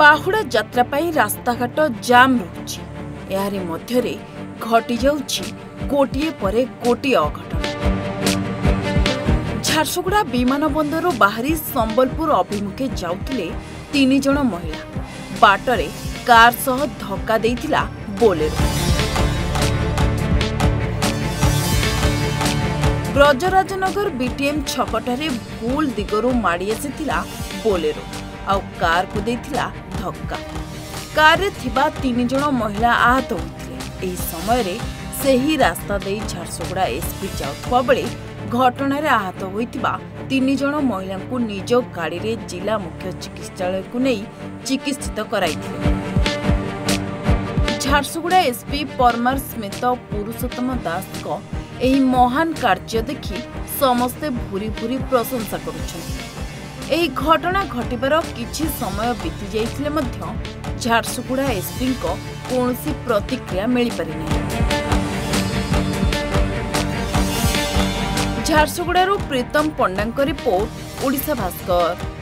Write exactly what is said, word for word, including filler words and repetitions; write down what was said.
बाहुड़ा यात्रा पाई रास्ताघाट जाम रहुछि। यारी मध्यरे घटी जाउछि गोटिए परे गोटिए अघटन। झारसुगुड़ा विमान बंदर बाहरी संबलपुर अभिमुखे जाउथिले तीन जण महिला। बाटरे कार सह धक्का देइथिला बोलेरो। ब्रजराजनगर बीटीएम छकटारे भूल दिगरू माड़ी आसीथिला बोलेरो आउ कार को देइथिला धक्का। कार रे थिबा तीन जण महिला आहत होइथिले। एही समय रे सेही रास्ता देई झारसुगुड़ा एसपी जाउथबा बेले घटना आहत होइतिबा तीन जण महिला को निज गाड़ी रे जिला मुख्य चिकित्सालय को नहीं चिकित्सित कराइथिले। झारसुगुड़ा एसपी परमार स्मित पुरुषोत्तम दास को एही महान कार्य देखि समस्ते भूरी भूरी प्रशंसा करुछन्ति। एही घटना घटिबार किछि समय बीती जाइथिले मध्य झारसुगुड़ा एसपी को कोनोसी प्रतिक्रिया मिली पारि नै। झारसुगुड़ारू प्रीतम पंडांक रिपोर्ट, ओडिशा भास्कर।